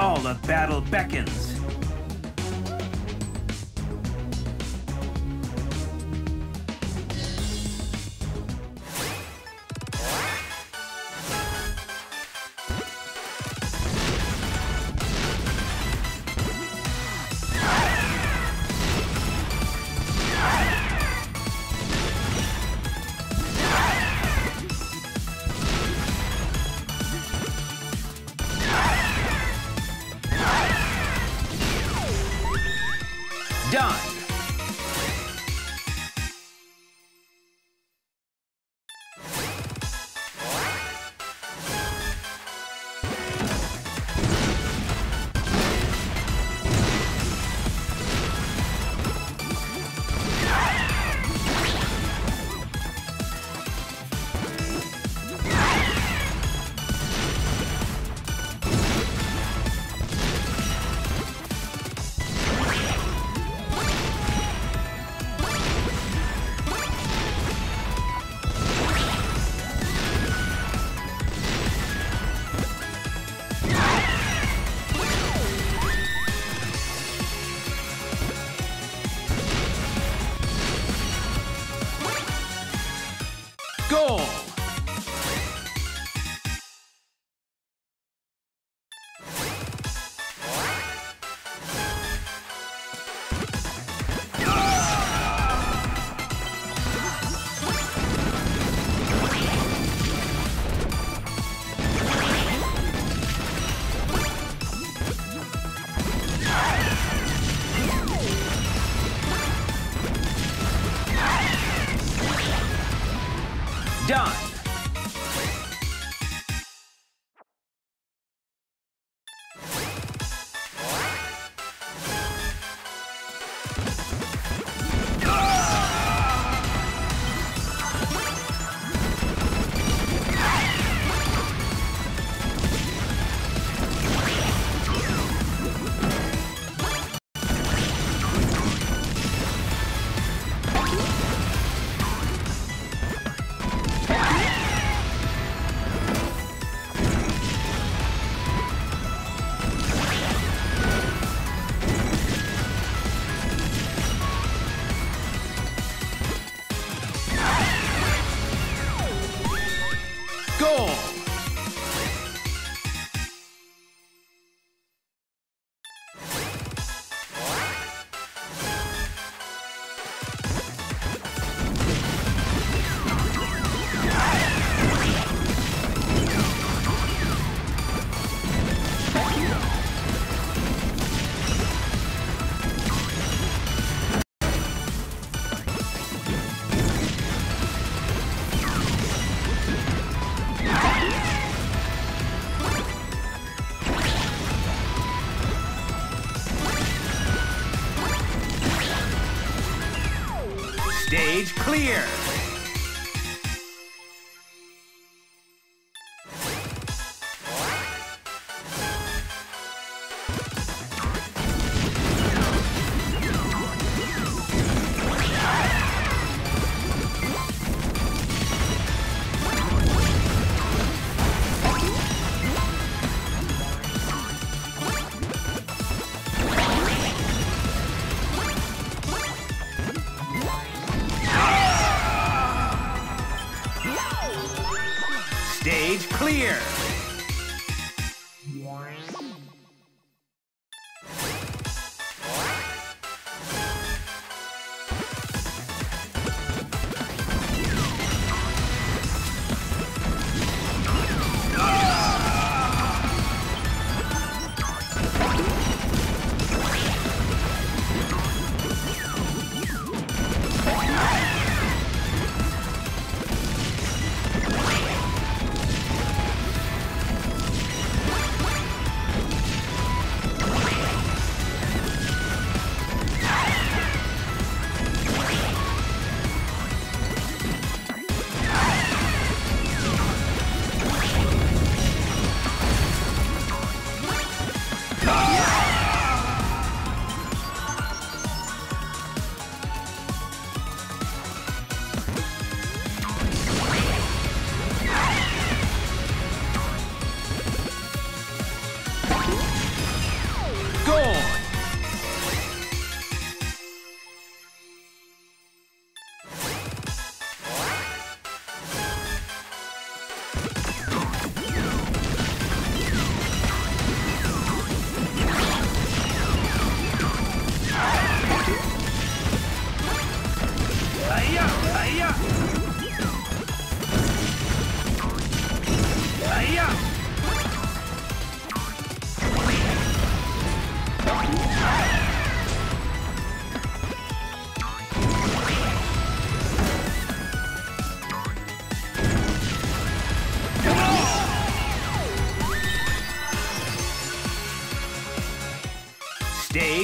call of battle beckons. Done. Goal! Done. Goal! Stage clear! Stage clear!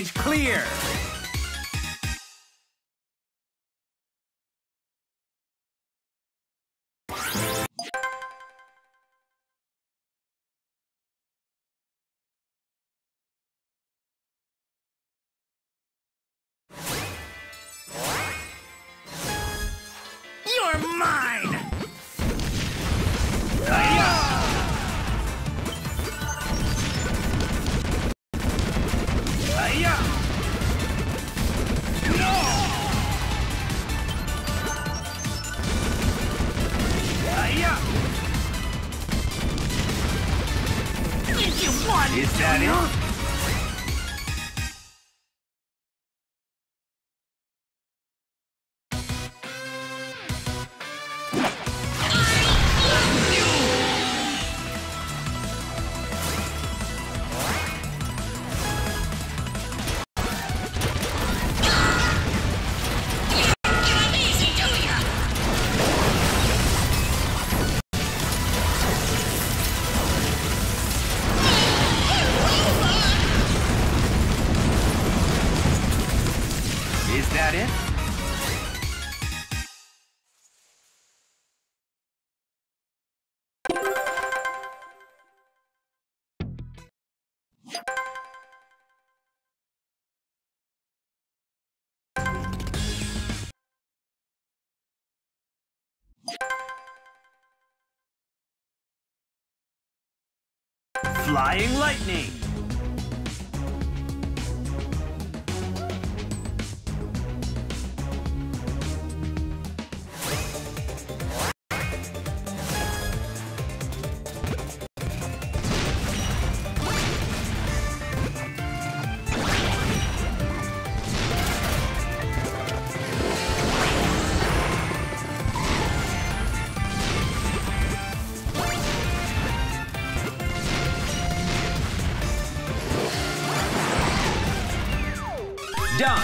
Stage clear. You're mine! Hi-ya! Hi-ya! No! Hi-ya! Think you won, is that it? Is that it? Flying lightning. Done.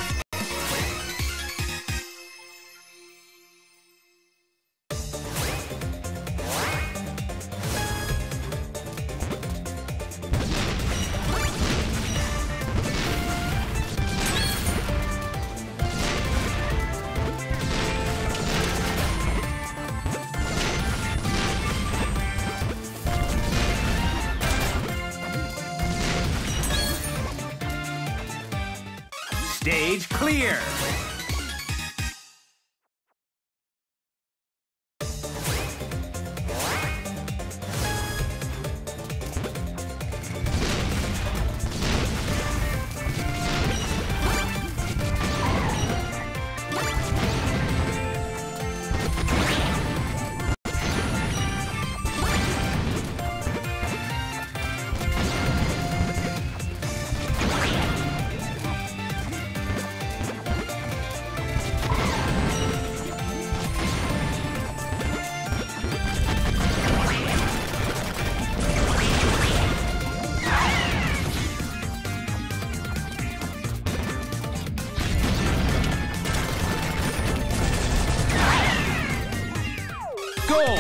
Stage clear. Goal!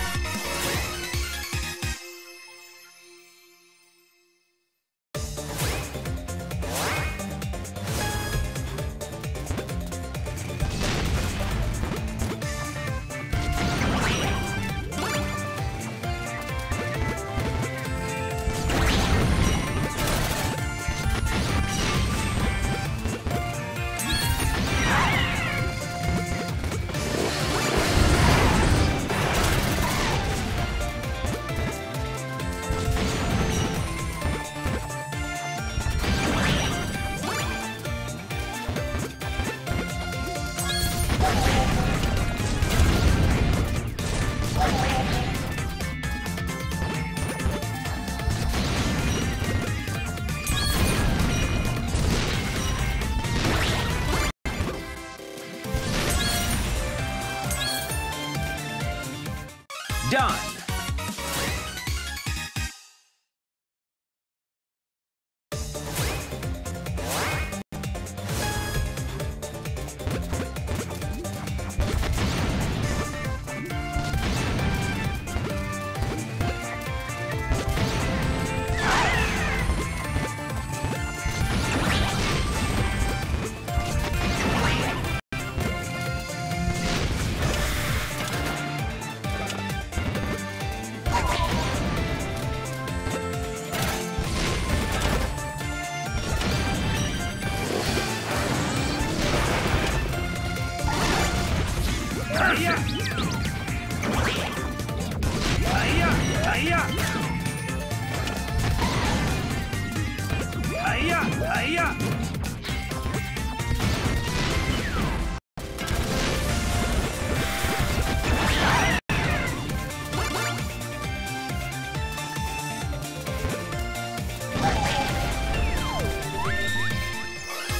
Done.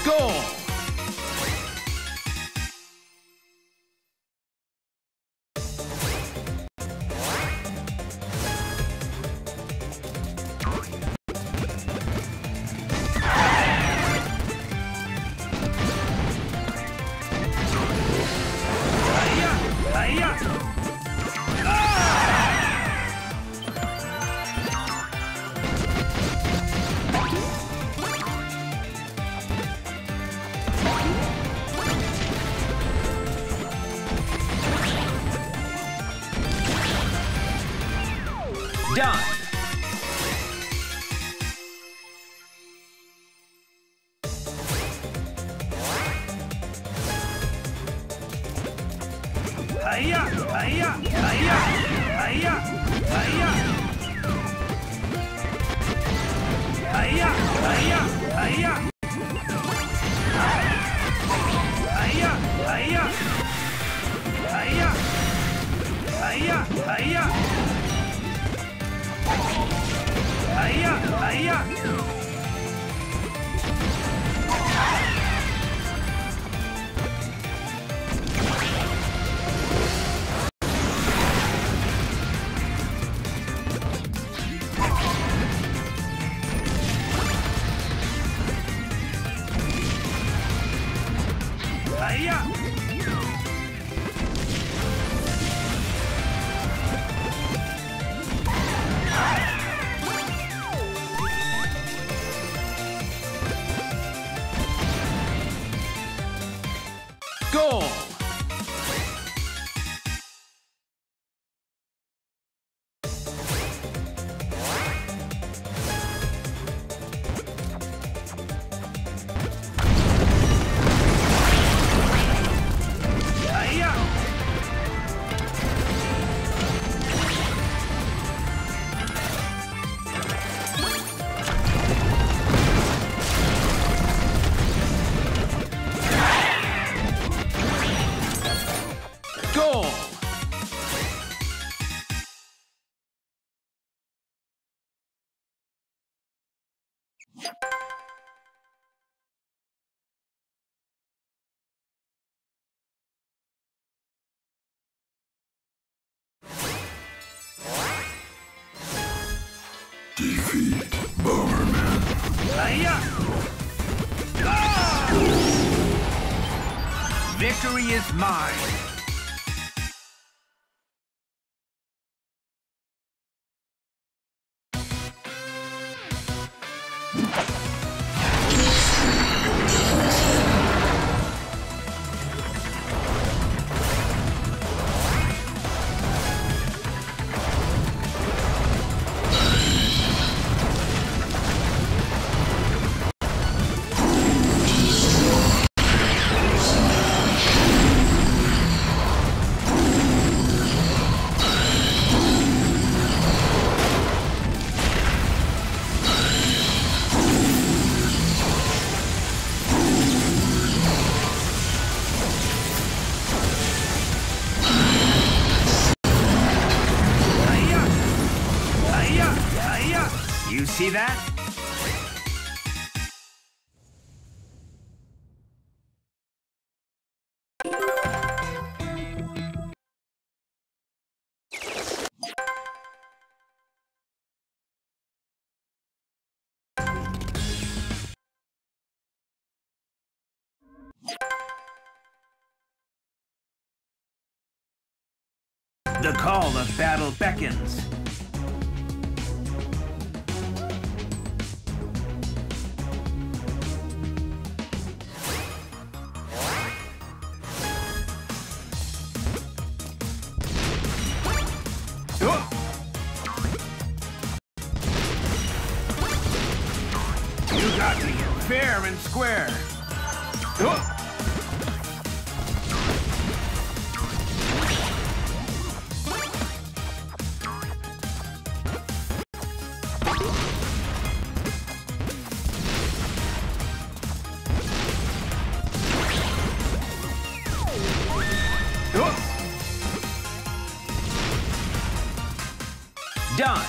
Goal! Done. Hiya! Hiya! Hiya! Hiya! Hiya! Hiya! Hiya! Hiya! Hiya! Hiya! Hiya! Hiya! Hiya! Hiya! Hiya! Hiya! Goal! Hiya! Goal! Defeat Bomberman. Hiya! Ah! Victory is mine. You see that? The call of battle beckons. You got me fair and square. Done.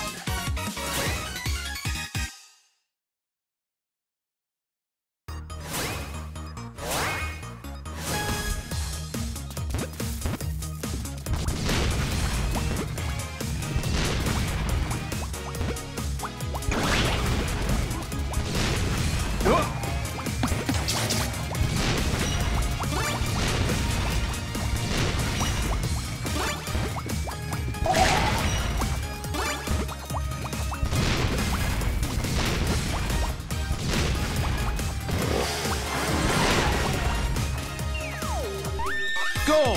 Goal!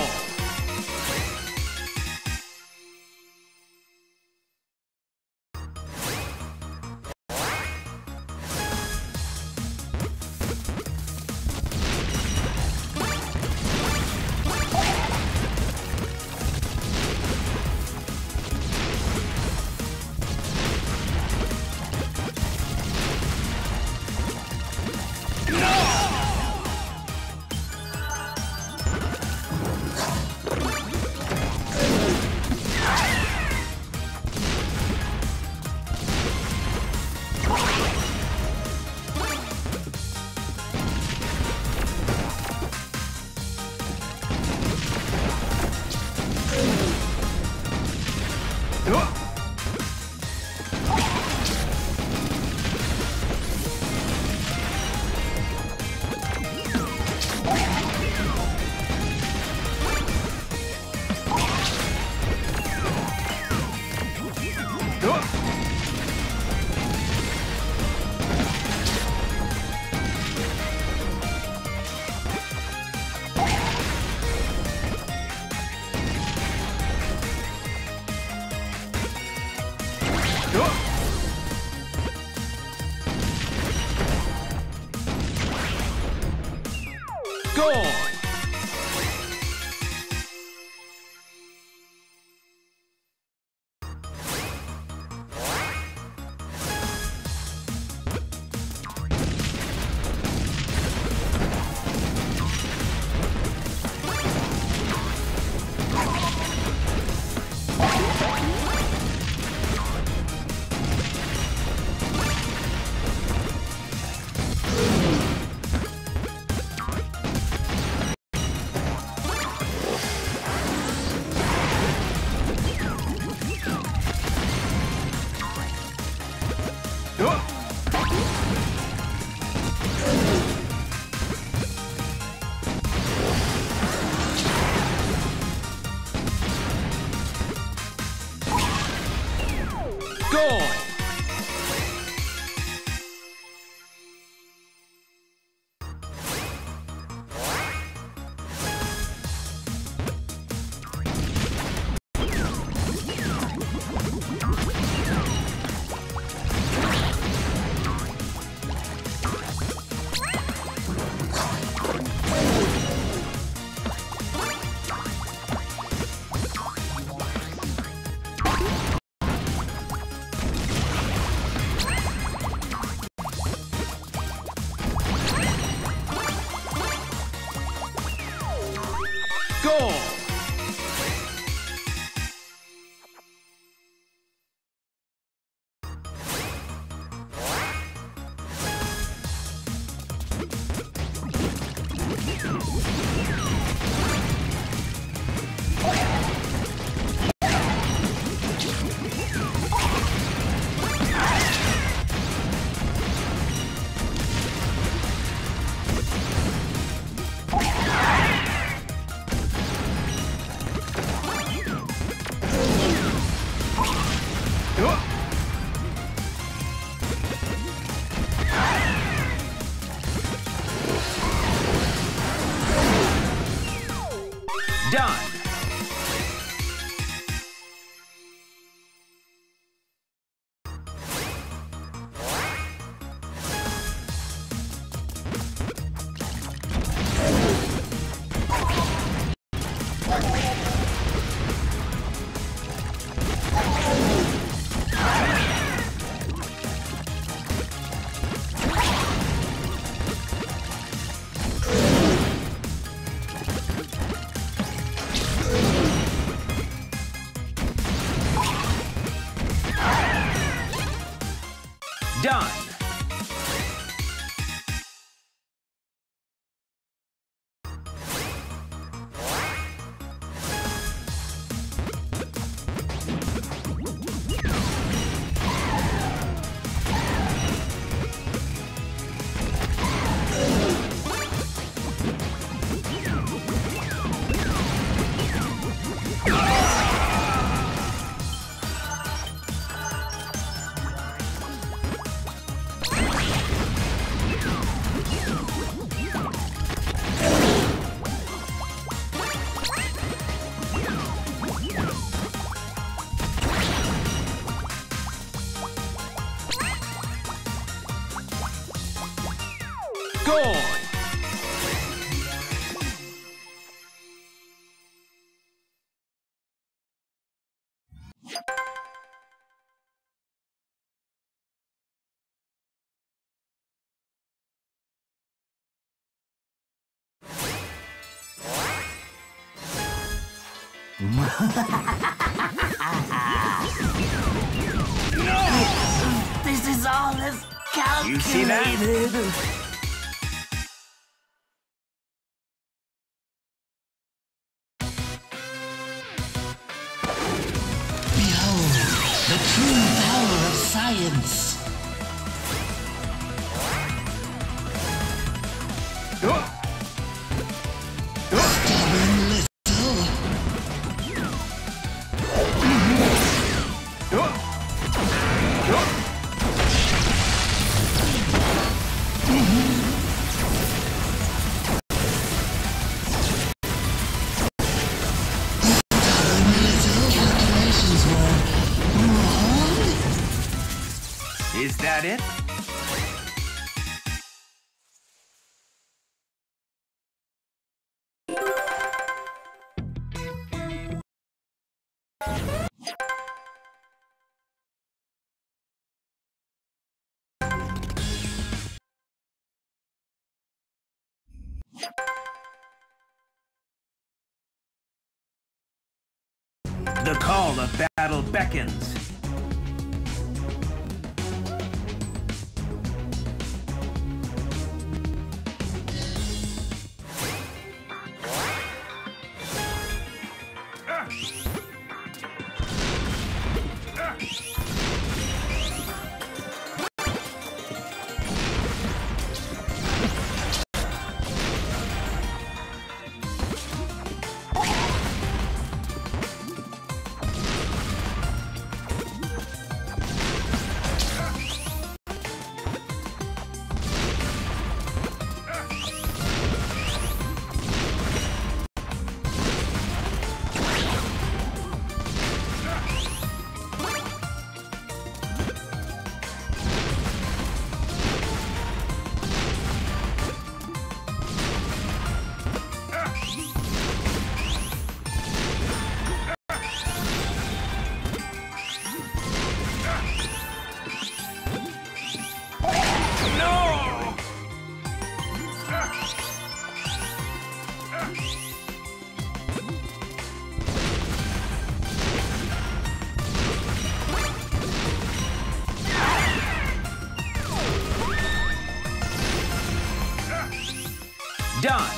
Goal! Goal! Goal! Done! This is all as calculated. You see that? Behold, the true power of science. Stubborn little. Calculations were wrong? Is that it? The call of battle beckons. Done.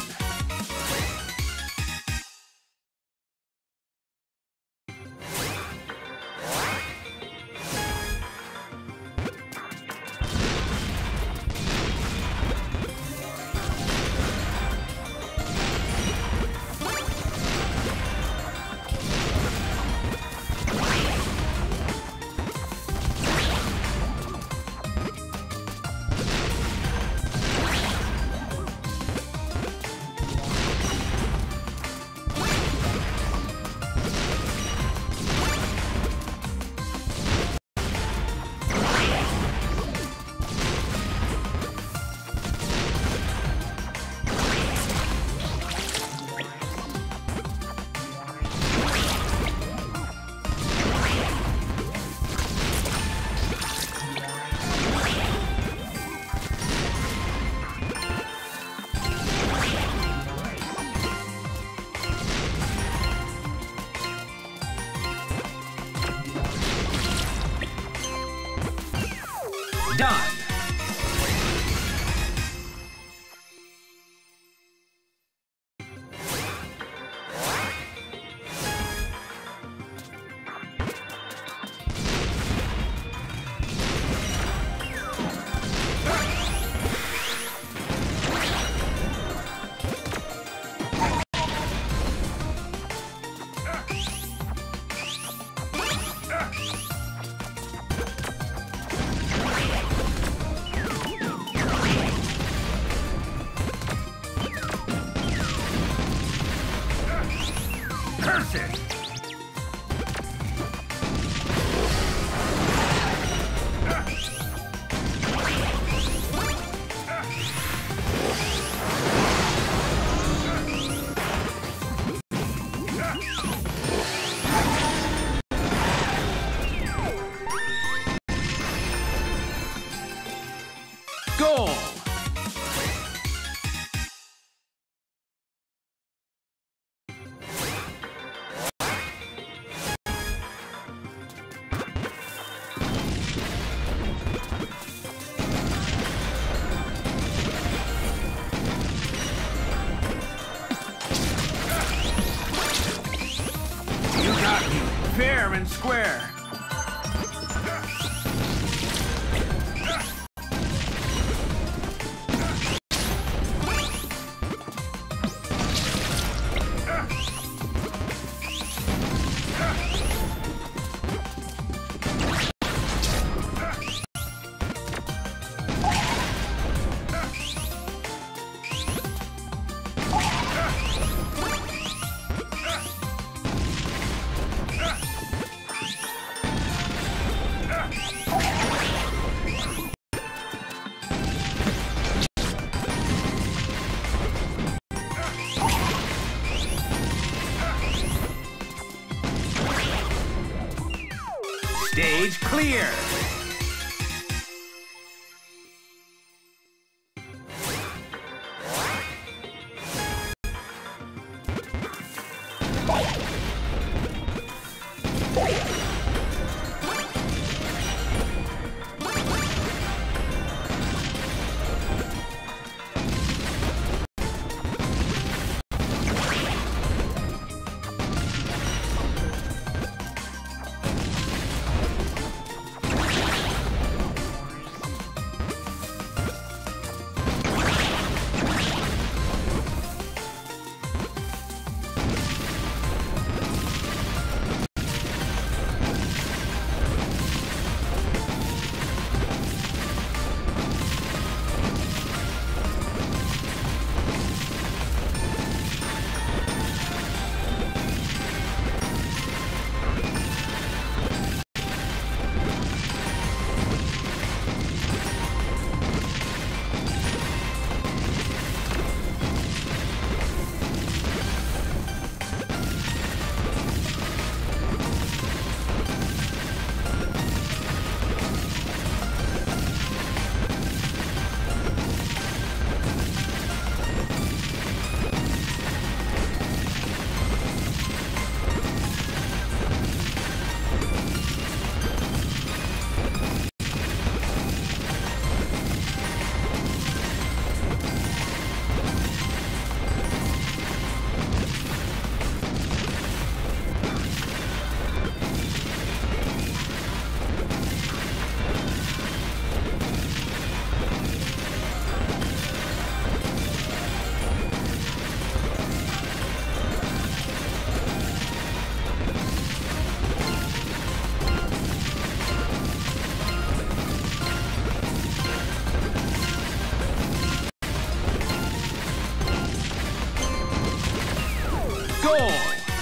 Done. Curse it! fair and square. Stage clear! Goal!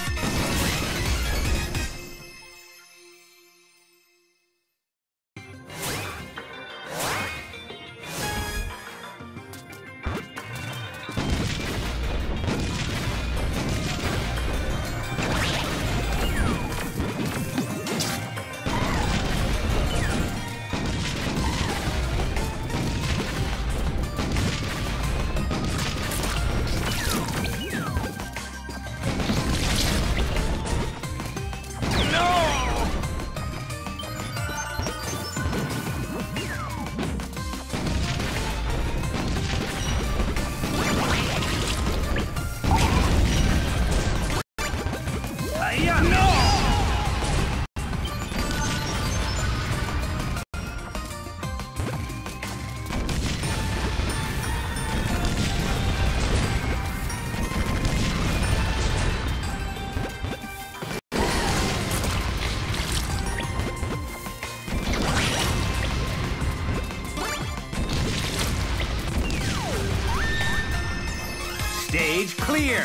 Stage clear!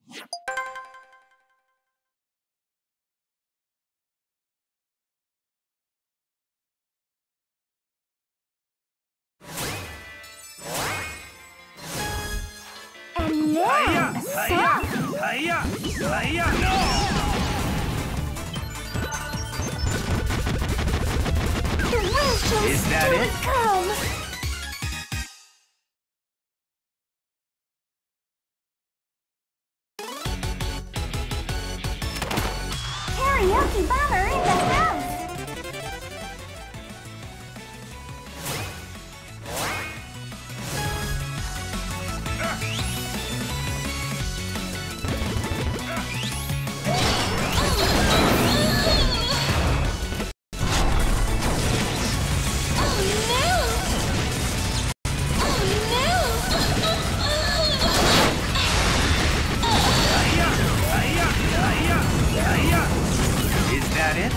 And now, a song. Hiya! No! The wind shall Is that still it? come. Karaoke bomber in the house. Is that it?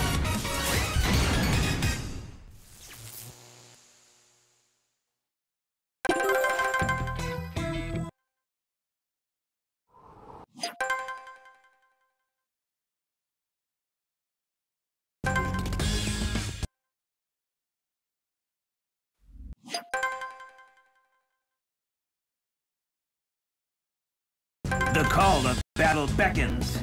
The call of battle beckons.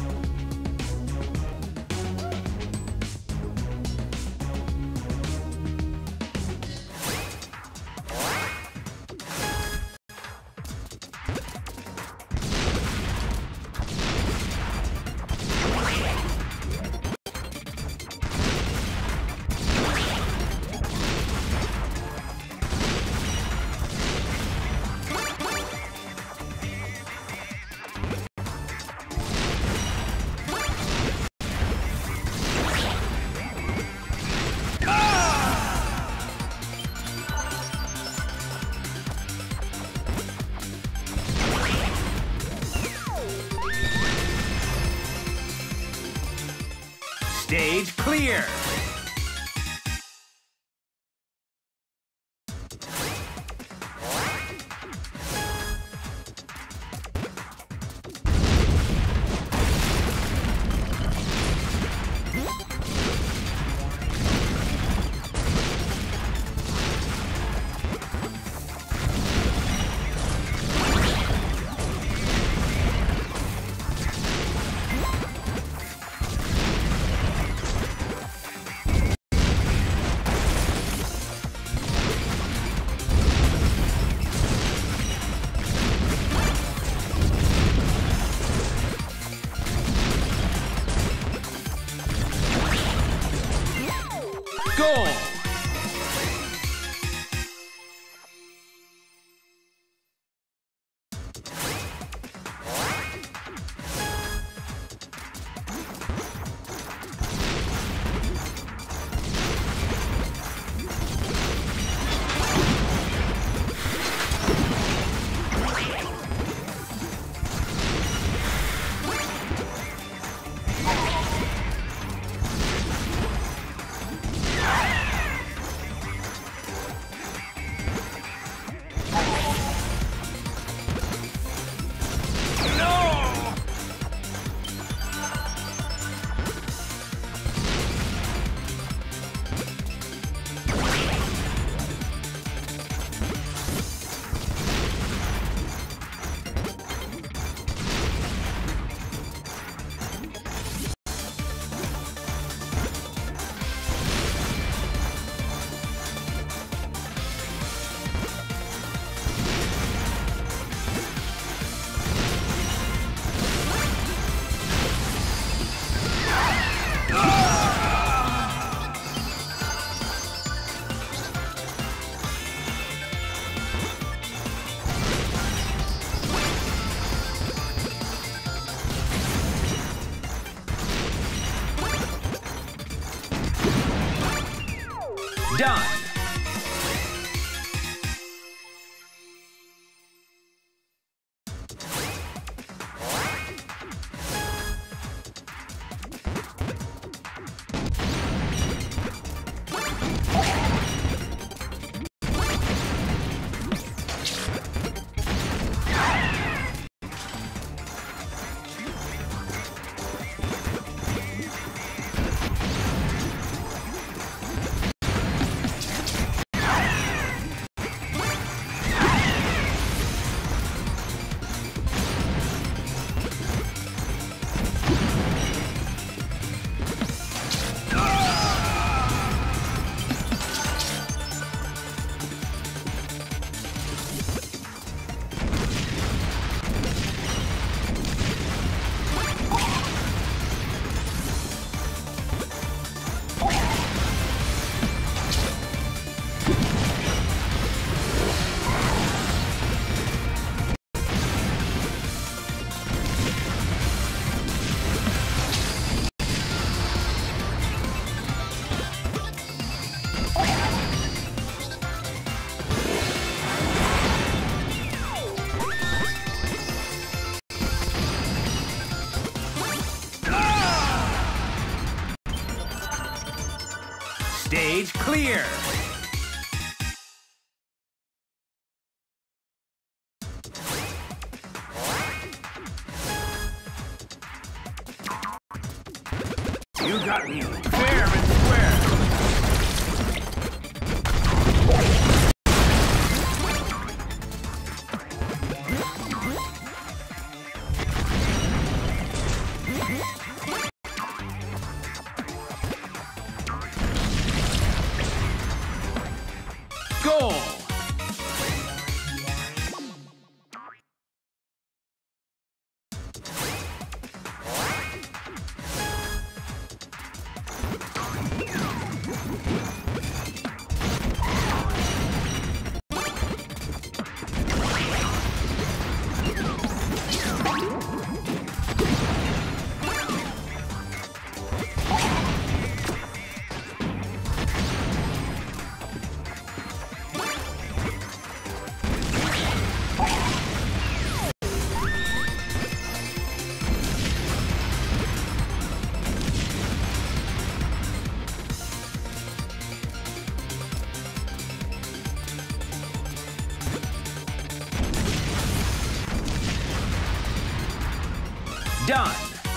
Stage clear! Goal! Done! Stage clear. You got me fair and square. Goal. Done.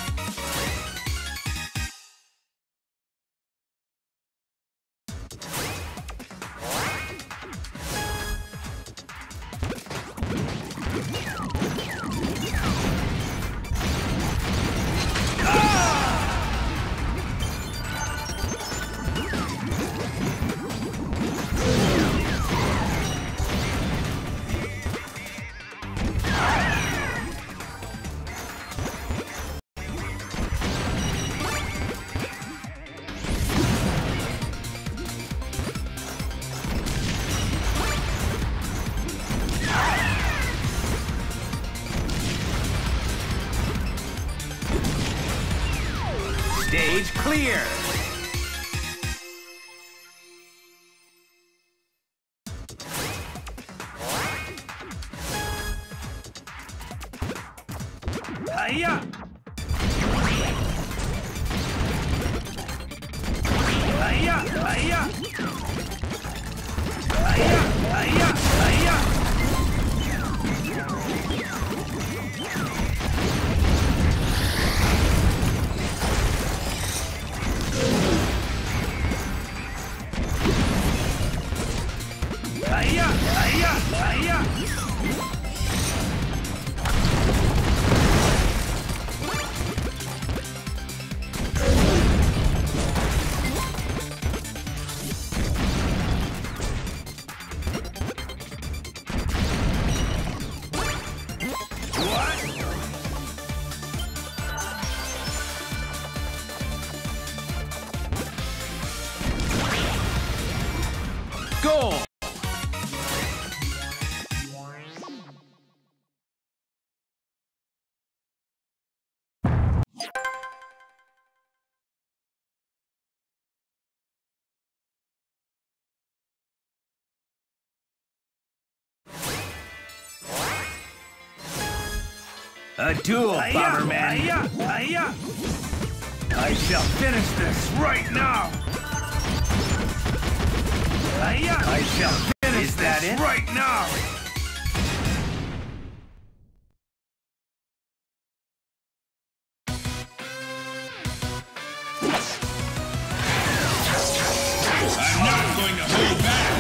Stage clear. Hiya! Hiya! Hiya! Hiya! Hiya! Hiya! Hiya! Hiya! Hiya! Goal! A duel, Bomberman. I shall finish this right now. I shall finish this right now. I'm not going to hold back.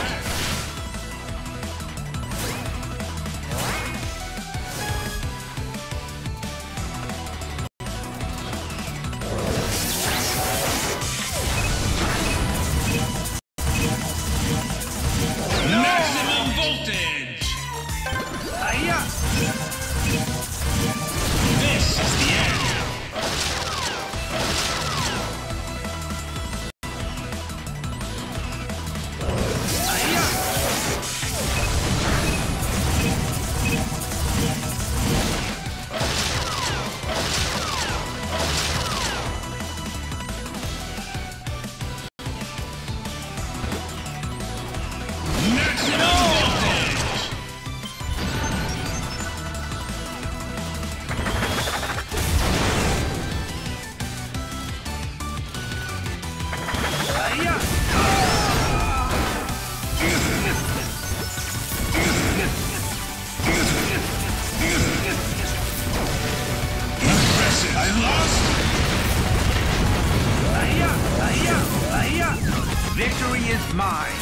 Maximum voltage! This is the end! I lost? Victory is mine.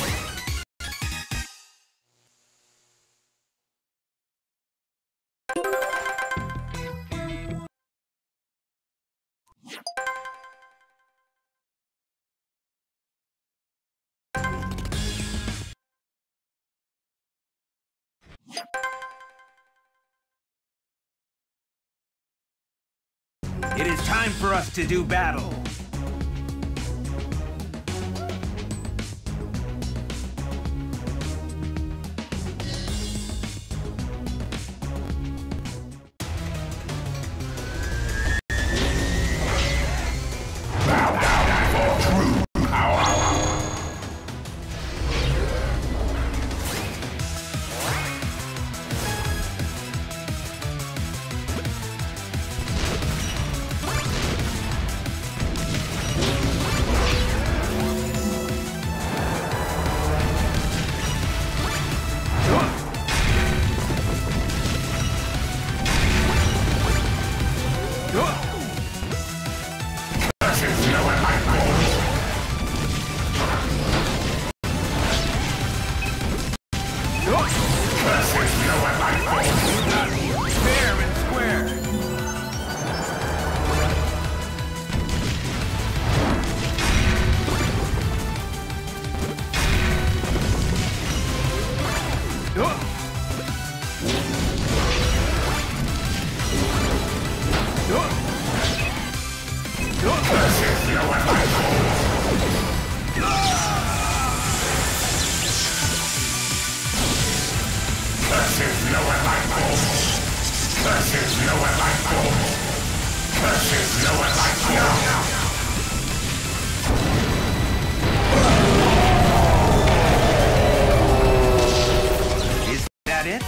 It is time for us to do battle. Is that it?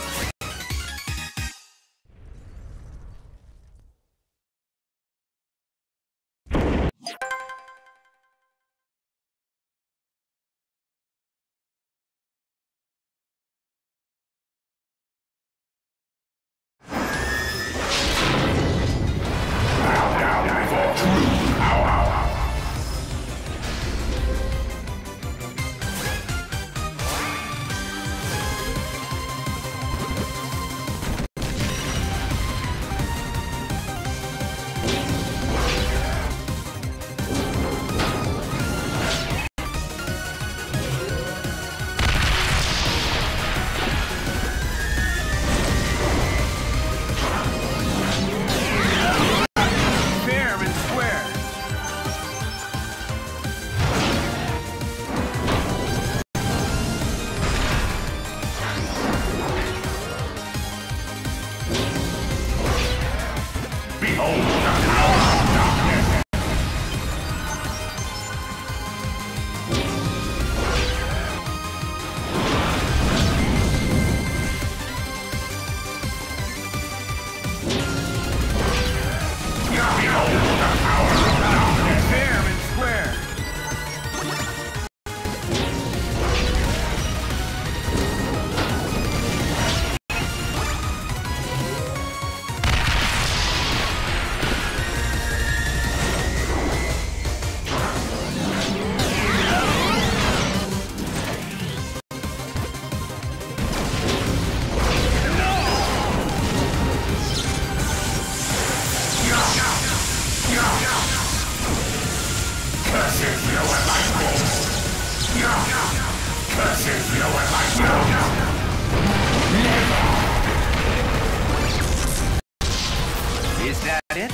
Is that it?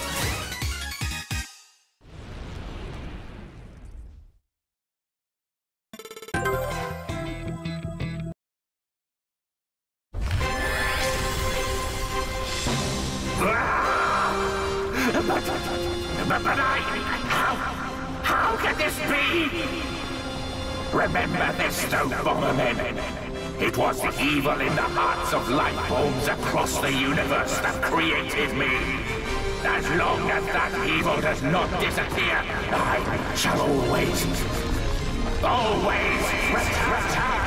But how can this be? Remember this, Super Bomberman. It was the evil in the hearts of light bulbs across the universe that created me. As long as that evil does not disappear, I shall always return.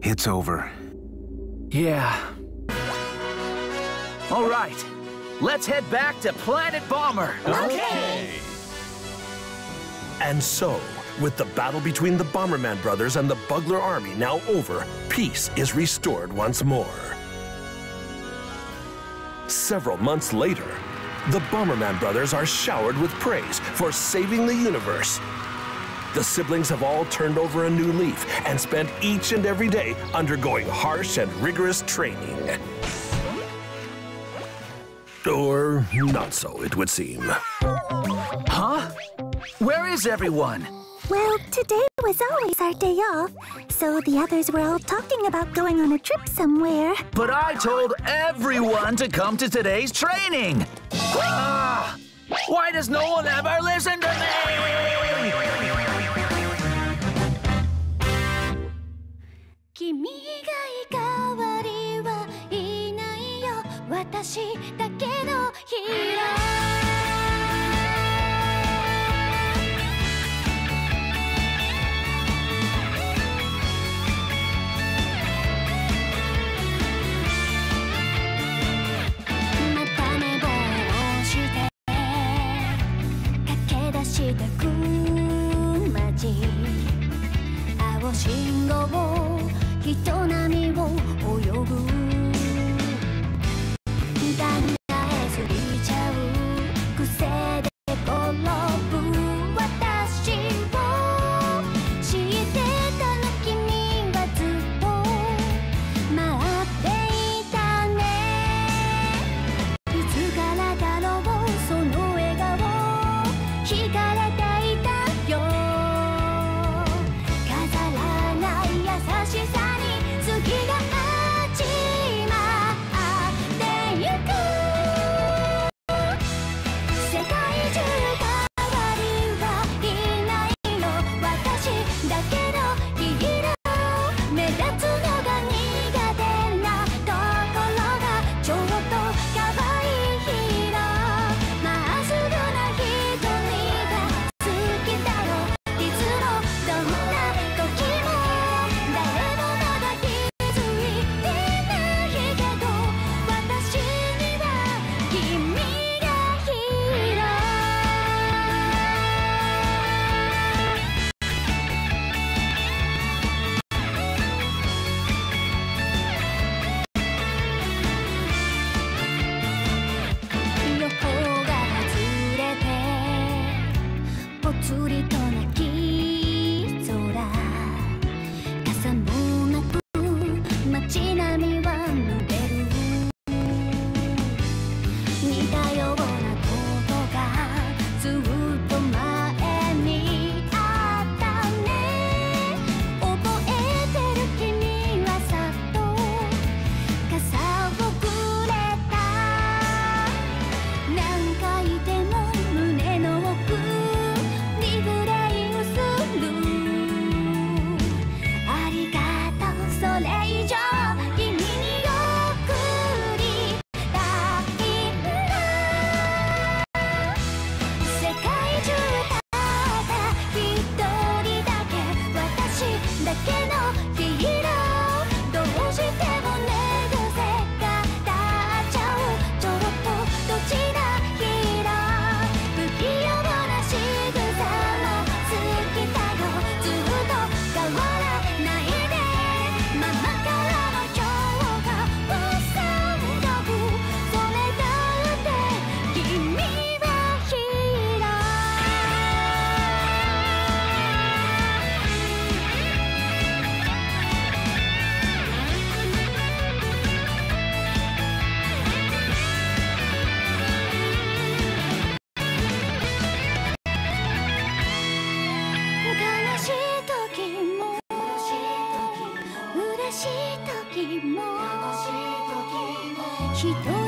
It's over. Yeah. All right. Let's head back to Planet Bomber. Okay. And so, with the battle between the Bomberman brothers and the Bugler army now over, peace is restored once more. Several months later, the Bomberman brothers are showered with praise for saving the universe. The siblings have all turned over a new leaf and spent each and every day undergoing harsh and rigorous training. Or not so, it would seem. Huh? Where is everyone? Well, today was always our day off, so the others were all talking about going on a trip somewhere. But I told everyone to come to today's training. Ah! Why does no one ever listen to me? 君が代わりはいないよ、私だけのヒーロー。また寝坊して駆け出したく街、青信号人波を泳ぐだんだへ過ぎちゃう癖で転ぶ私を知ってたの君はずっと待っていたね。いつからだろうその笑顔惹かれていたよ。飾らない優しさ月が始まってゆく。世界中代わりはいないよ、私だけのヒーロー。目立つのが苦手なところがちょっと可愛いヒーロー。まっすぐな瞳が好きだよ。いつもどんな時も誰もまだぽつりと泣き空、傘もなく街並みは濡れる。似たようなことがずっと前にあったね。覚えてる君はさっと傘をくれた。何回でも胸の奥リフレインする。ありがとう、それ以上君に送りたいんだ。世界中ただ一人だけ、私だけのヒーロー。どうしても寝癖が立っちゃうちょっとドジなヒーロー。不器用な仕草も好きだよ。ずっと変わらないでママからの情が嘘だぶ。それだって君はヒーロー。悲しい時も嬉しい時も一人